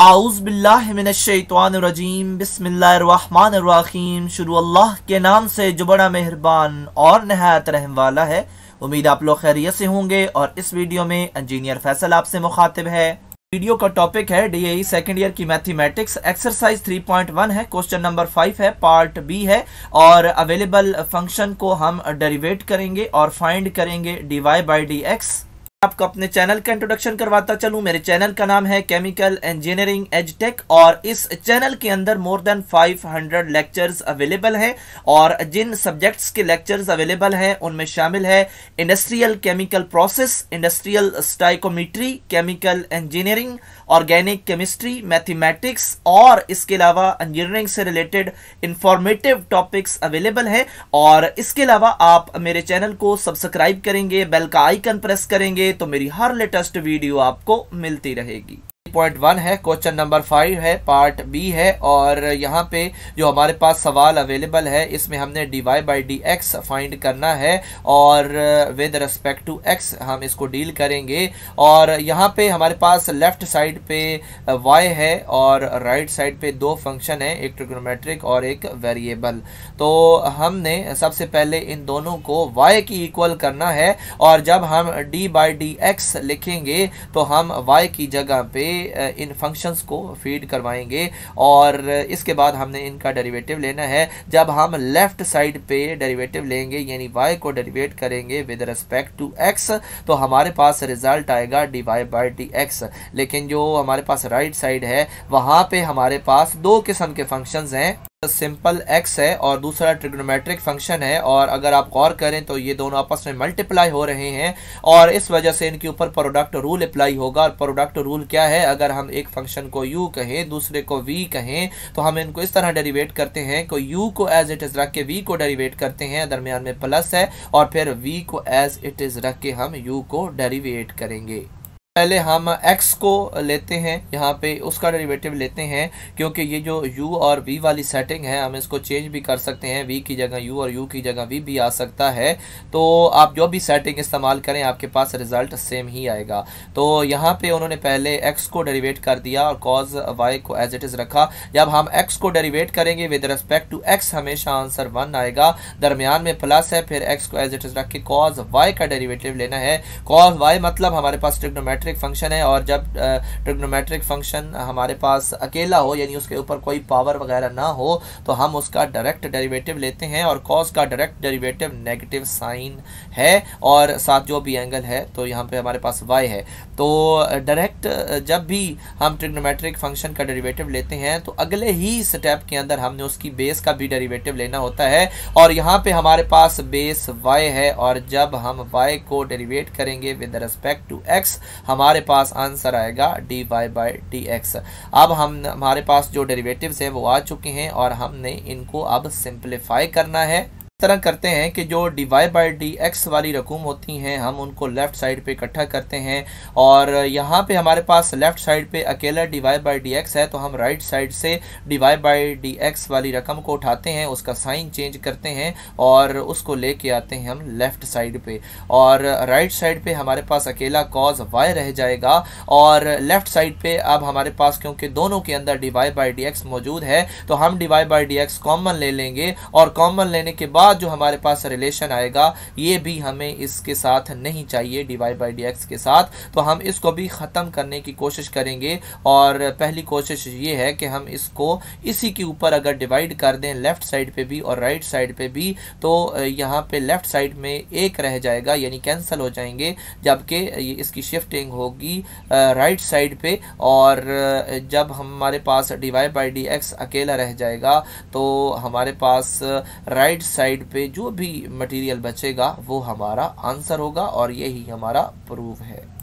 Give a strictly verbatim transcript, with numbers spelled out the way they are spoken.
आऊज़ बिल्लाहि मिनश्शैतानिर्रजीम बिस्मिल्लाहिर्रहमानिर्रहीम। शुरू अल्लाह के नाम से जो बड़ा मेहरबान और नहायत रहम वाला है। उम्मीद आप लोग खैरियत से होंगे और इस वीडियो में इंजीनियर फैसल आपसे मुखातिब है। वीडियो का टॉपिक है D A E second year की mathematics, exercise three point one है, क्वेश्चन नंबर फाइव है, पार्ट बी है और अवेलेबल फंक्शन को हम डेरिवेट करेंगे और फाइंड करेंगे d y by d x. आपको अपने चैनल का इंट्रोडक्शन करवाता चलूं। मेरे चैनल का नाम है केमिकल इंजीनियरिंग एजटेक और इस चैनल के अंदर more than five hundred lectures available हैं और जिन सब्जेक्ट्स के लेक्चर्स अवेलेबल हैं उनमें शामिल है industrial chemical process, industrial stoichiometry, chemical engineering, organic chemistry, mathematics और इसके अलावा इंजीनियरिंग से रिलेटेड इंफॉर्मेटिव टॉपिक्स अवेलेबल हैं। और इसके अलावा आप मेरे चैनल को सब्सक्राइब करेंगे, बेल का आइकन प्रेस करेंगे तो मेरी हर लेटेस्ट वीडियो आपको मिलती रहेगी। पॉइंट वन है, क्वेश्चन नंबर फाइव है, पार्ट बी है और यहाँ पे जो हमारे पास सवाल अवेलेबल है इसमें हमने d y by d x find करना है और विद रिस्पेक्ट टू एक्स हम इसको डील करेंगे। और यहाँ पे हमारे पास लेफ्ट साइड पे y है और राइट साइड पे दो फंक्शन है, एक ट्रिग्नोमेट्रिक और एक वेरिएबल। तो हमने सबसे पहले इन दोनों को y की इक्वल करना है और जब हम d बाई डी एक्स लिखेंगे तो हम y की जगह पे इन फंक्शंस को फीड करवाएंगे और इसके बाद हमने इनका डेरिवेटिव लेना है। जब हम लेफ्ट साइड पे डेरिवेटिव लेंगे यानी y को डेरिवेट करेंगे विद रिस्पेक्ट टू x तो हमारे पास रिजल्ट आएगा d y by d x. लेकिन जो हमारे पास राइट साइड है वहां पे हमारे पास दो किस्म के फंक्शंस हैं, सिंपल x है और दूसरा ट्रिग्नोमेट्रिक फंक्शन है। और अगर आप गौर करें तो ये दोनों आपस में मल्टीप्लाई हो रहे हैं और इस वजह से इनके ऊपर प्रोडक्ट रूल अप्लाई होगा। और प्रोडक्ट रूल क्या है, अगर हम एक फंक्शन को u कहें दूसरे को v कहें तो हम इनको इस तरह डेरिवेट करते हैं कि u को एज इट इज रख के v को डेरिवेट करते हैं, दरमियान में प्लस है और फिर v को एज इट इज रख के हम u को डेरिवेट करेंगे। पहले हम x को लेते हैं, यहाँ पे उसका डेरिवेटिव लेते हैं क्योंकि ये जो u और v वाली सेटिंग है हम इसको चेंज भी कर सकते हैं, v की जगह u और u की जगह v भी आ सकता है। तो आप जो भी सेटिंग इस्तेमाल करें आपके पास रिजल्ट सेम ही आएगा। तो यहाँ पे उन्होंने पहले x को डेरिवेट कर दिया और cos y को एज इट इज रखा। जब हम x को डेरिवेट करेंगे विद रिस्पेक्ट टू x हमेशा आंसर वन आएगा, दरमियान में प्लस है, फिर x को एज इट इज रख के cos y का डेरिवेटिव लेना है। cos y मतलब हमारे पास ट्रिग्नोमेट्रिक फंक्शन है और जब ट्रिग्नोमेट्रिक फंक्शन हमारे पास अकेला हो यानी उसके ऊपर कोई पावर वगैरह ना हो तो हम उसका डायरेक्ट डेरिवेटिव लेते हैं और cos का डायरेक्ट डेरिवेटिव नेगेटिव साइन है और साथ जो भी एंगल है तो यहाँ पे हमारे पास y है। तो डायरेक्ट जब भी हम ट्रिग्नोमेट्रिक फंक्शन का डेरिवेटिव लेते हैं तो अगले ही स्टेप के अंदर हमने उसकी बेस का भी डेरिवेटिव लेना होता है और यहाँ पे हमारे पास बेस y है और जब हम y को डेरिवेट करेंगे विद रिस्पेक्ट टू x हमारे पास आंसर आएगा d y by d x. अब हम हमारे पास जो डेरिवेटिव्स हैं वो आ चुके हैं और हमने इनको अब सिंप्लीफाई करना है। इस तरह करते हैं कि जो d y by d x वाली रकूम होती हैं हम उनको लेफ्ट साइड पे इकट्ठा करते हैं और यहाँ पे हमारे पास लेफ्ट साइड पे अकेला d y by d x है तो हम राइट साइड से d y by d x वाली रकम को उठाते हैं, उसका साइन चेंज करते हैं और उसको लेके आते हैं हम लेफ्ट साइड पे और राइट साइड पे हमारे पास अकेला cos y रह जाएगा और लेफ्ट साइड पे अब हमारे पास क्योंकि दोनों के अंदर d y by d x मौजूद है तो हम d y by d x common ले लेंगे और कॉमन लेने के बाद जो हमारे पास रिलेशन आएगा ये भी हमें इसके साथ नहीं चाहिए d y by d x के साथ, तो हम इसको भी ख़त्म करने की कोशिश करेंगे। और पहली कोशिश ये है कि हम इसको इसी के ऊपर अगर डिवाइड कर दें लेफ्ट साइड पे भी और राइट साइड पे भी तो यहाँ पे लेफ्ट साइड में एक रह जाएगा यानी कैंसिल हो जाएंगे, जबकि इसकी शिफ्टिंग होगी राइट साइड पे और जब हमारे पास d y by d x अकेला रह जाएगा तो हमारे पास राइट साइड पे जो भी मटेरियल बचेगा वो हमारा आंसर होगा और यही हमारा प्रूफ है।